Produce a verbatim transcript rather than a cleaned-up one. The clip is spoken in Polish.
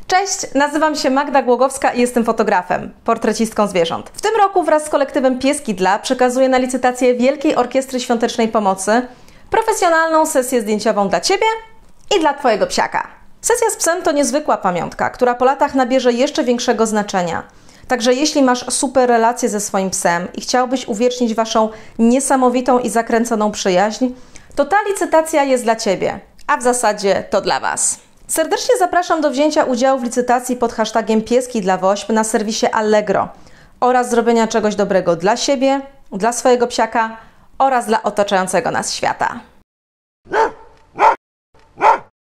Cześć, nazywam się Magda Głogowska i jestem fotografem, portrecistką zwierząt. W tym roku wraz z kolektywem Pieski Dla przekazuję na licytację Wielkiej Orkiestry Świątecznej Pomocy profesjonalną sesję zdjęciową dla Ciebie i dla Twojego psiaka. Sesja z psem to niezwykła pamiątka, która po latach nabierze jeszcze większego znaczenia. Także jeśli masz super relację ze swoim psem i chciałbyś uwiecznić Waszą niesamowitą i zakręconą przyjaźń, to ta licytacja jest dla Ciebie, a w zasadzie to dla Was. Serdecznie zapraszam do wzięcia udziału w licytacji pod hashtagiem Pieski dla Wośp na serwisie Allegro oraz zrobienia czegoś dobrego dla siebie, dla swojego psiaka oraz dla otaczającego nas świata.